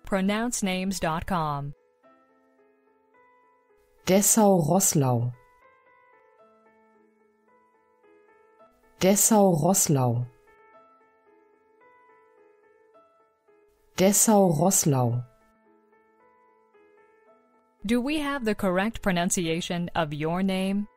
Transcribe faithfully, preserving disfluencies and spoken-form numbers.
pronounce names dot com. Dessau-Roßlau. Dessau-Roßlau. Dessau-Roßlau. Do we have the correct pronunciation of your name?